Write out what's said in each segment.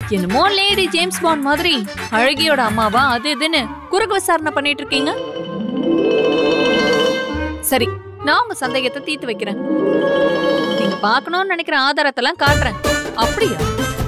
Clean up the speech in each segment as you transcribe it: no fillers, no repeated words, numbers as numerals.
என்னமோ lady James bond மாதிரி அழகியோட அம்மாவா அது இதுன்னு குறுக்கு விசாரணை பண்ணிட்டு இருக்கீங்க. சரி, நான் உங்க சந்தேகத்தை தீர்த்து வைக்கிறேன். நீங்க பார்க்கணும்னு நினைக்கிற ஆதாரத்தெல்லாம் காட்டுறேன். அப்படியா?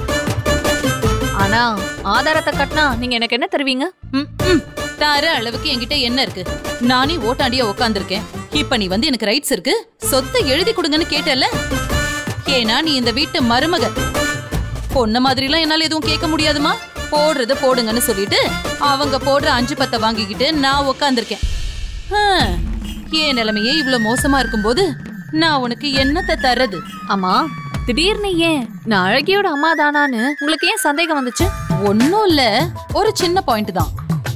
ஆனா ஆதாரத்தை கட்டினா நீங்க எனக்கு என்ன தருவீங்க? தர அளவுக்கு என்கிட்ட என்ன இருக்கு? நானே ஓட்டாண்டியா உட்காந்துருக்கேன். இப்ப நீ வந்து எனக்கு ரைட்ஸ் இருக்கு, சொத்தை எழுதி கொடுங்கன்னு கேட்டல. ஏன்னா நீ இந்த வீட்டு மருமக. பொண்ண மாதிரி எல்லாம் என்னால எதுவும் கேட்க முடியாதுமா. போடுறத போடுங்கன்னு சொல்லிட்டு அவங்க போடுற 5-10 வாங்கிக்கிட்டு நான் உட்காந்துருக்கேன். ஏன் நிலைமையே இவ்வளவு மோசமா இருக்கும்போது நான் உனக்கு என்னத்தை தர்றது? ஆமா, திடீர்னு ஏன் நான் அழகியோட அம்மா தானான்னு உங்களுக்கு ஏன் சந்தேகம் வந்துச்சு? ஒன்னும் இல்ல, ஒரு சின்ன பாயிண்ட் தான்.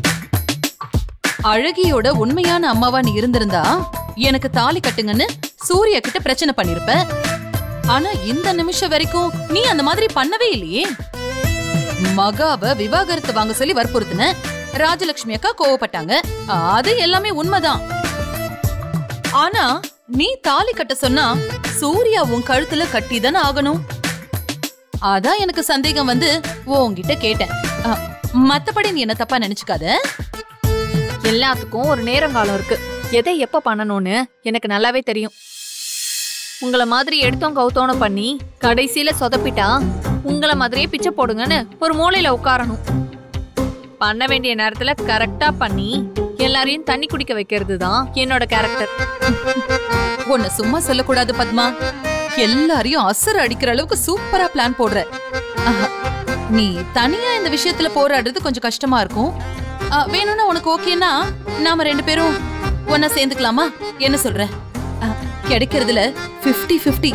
அழகியோட உண்மையான அம்மாவா நீ இருந்திருந்தா எனக்கு தாலி கட்டுங்கன்னு சூர்யா கிட்ட பிரச்சனை பண்ணிருப்ப. ஆனா இந்த நிமிஷம் வரைக்கும் நீ அந்த மாதிரி பண்ணவே இல்லையே. மகாவ விவாகரத்து வாங்க சொல்லி வற்புறுத்தின. ராஜலட்சுமி அக்கா கோவப்பட்டாங்க. அது எல்லாமே உண்மைதான். ஆனா நீ தாலி கட்ட சொன்னா சூர்யா உன் கழுத்துல கட்டிதானே ஆகணும். அதான் எனக்கு சந்தேகம் வந்து உன்கிட்ட கேட்டேன். மத்தபடி நீ என்ன தப்பா நினைச்சுக்காத. எல்லாத்துக்கும் ஒரு நேரங்காலம் இருக்கு. எதை எப்ப பண்ணணும்னு எனக்கு நல்லாவே தெரியும். உங்களை மாதிரி எடுத்தோம் கவுத்தோன்னு பண்ணி கடைசியில சொதப்பிட்டா உங்களை மாதிரியே பிச்சை போடுங்கன்னு ஒரு மூலையில உட்காரணும். பண்ண வேண்டிய நேரத்துல கரெக்டா பண்ணி எல்லாரையும் தண்ணி குடிக்க வைக்கிறது தான் என்னோட கேரக்டர். உன்னை சும்மா சொல்லக்கூடாது பத்மா. எல்லாரையும் அசர் அடிக்கிற அளவுக்கு சூப்பரா பிளான் போடுற. நீ தனியா இந்த விஷயத்துல போராடுறது கொஞ்சம் கஷ்டமா இருக்கும். வேணும்னா உனக்கு ஓகேனா நாம 2 பேரும் ஒன்னா சேர்ந்துக்கலாமா? என்ன சொல்ற? கிடைக்கிறதுல 50-50.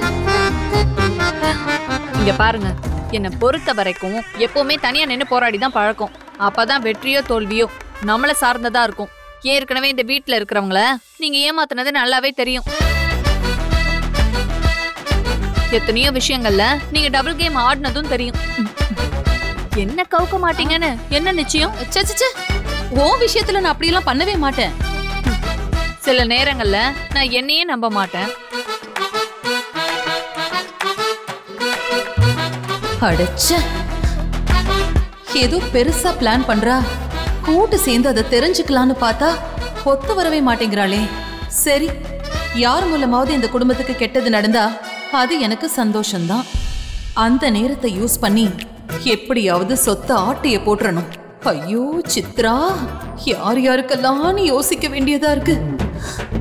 இங்க பாருங்க, என்னை பொறுத்த வரைக்கும் எப்பவுமே தனியா நின்று போராடிதான் பழக்கம். அப்பதான் வெற்றியோ தோல்வியோ நம்மள சார்ந்ததா இருக்கும். ஏற்கனவே இந்த வீட்டுல இருக்கிறவங்கள நீங்க ஏமாத்துனது நல்லாவே தெரியும். எத்தனையோ விஷயங்கள்ல நீங்க டபுள் கேம் ஆடினதும் தெரியும். என்ன கவுக்க மாட்டீங்கன்னு என்ன நிச்சயம்? உன் விஷயத்துல நான் அப்படி எல்லாம் பண்ணவே மாட்டேன். சில நேரங்கள்ல நான் என்னையே நம்ப மாட்டேன். அடச்ச, ஏதோ பெருசா பிளான் பண்றா. கூட்டு சேர்ந்து அதை தெரிஞ்சுக்கலான்னு பார்த்தா ஒத்து வரவே மாட்டேங்கிறாளே. சரி, யார் மூலமாவது இந்த குடும்பத்துக்கு கெட்டது நடந்தா அது எனக்கு சந்தோஷம்தான். அந்த நேரத்தை யூஸ் பண்ணி எப்படியாவது சொத்தை ஆட்டைய போட்டுறணும். ஐயோ சித்ரா, யார் யாருக்கெல்லாம் யோசிக்க வேண்டியதா இருக்கு.